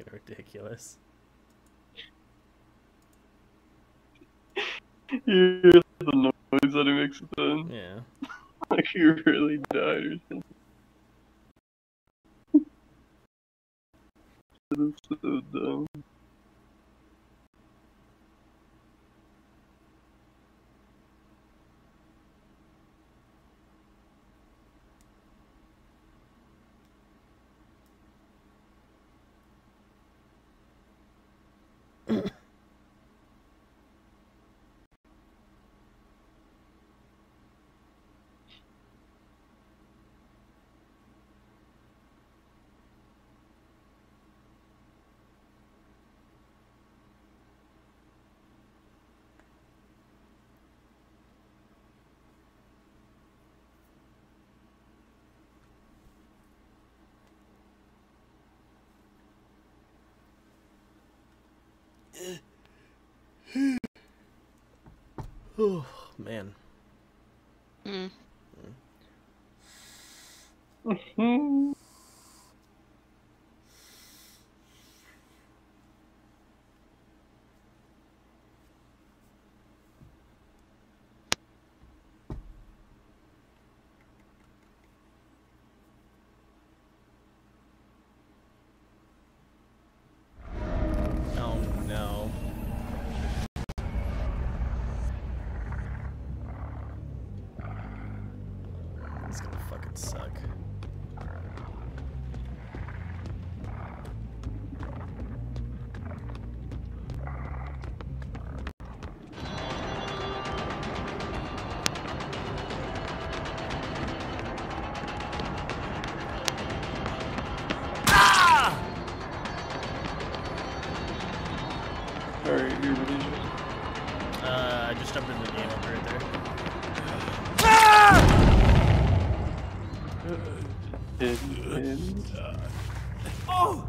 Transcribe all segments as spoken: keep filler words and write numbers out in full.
ridiculous. You hear the noise that he makes then? Yeah. Like he really died or something. This is so dumb. Oh man. Mm. Mm. Oh no. It's gonna fucking suck. Alright, you're ready. Uh, I just jumped into the game up right there. Hit, hit. Oh!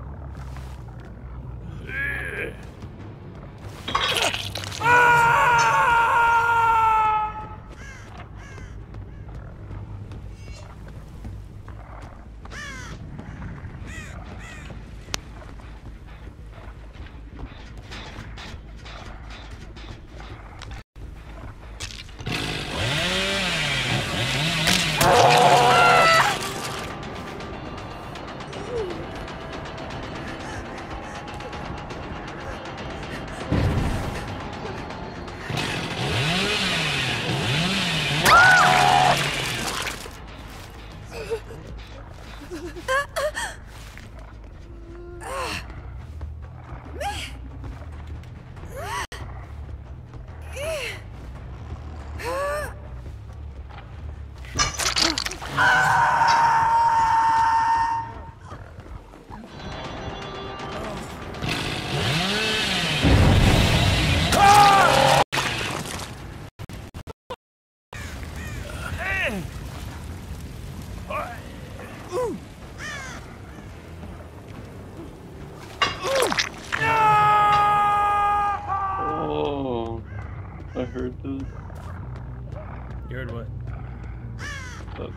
Oh, I heard this. You heard what? Uh,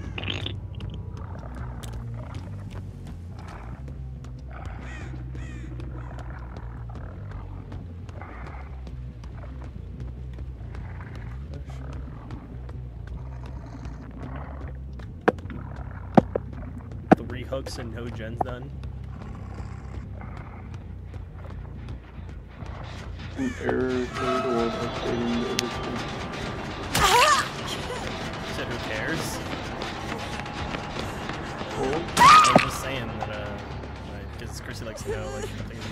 Three hooks and no gens done. an error code or updating everything. Said who cares? Oh, I was just saying that, uh, because Chrissy likes to know, like, how things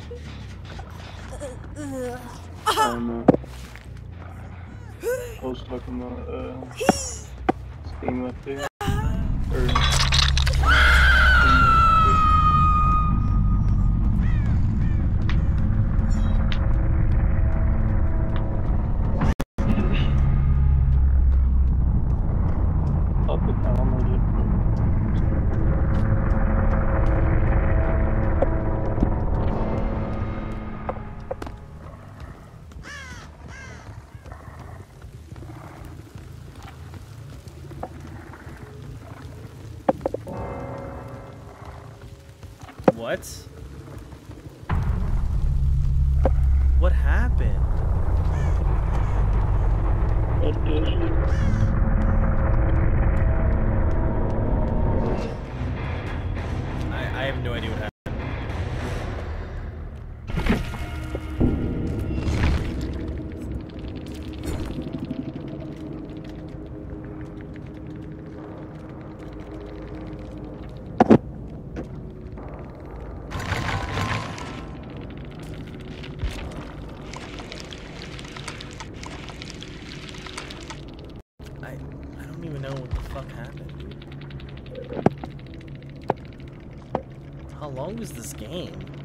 are going. um, uh, I was talking about, uh, Steam update. Or, Steam update. Up and download it. What? What happened? What is it? I, I have no idea what happened. I, I don't even know what the fuck happened. How long was this game?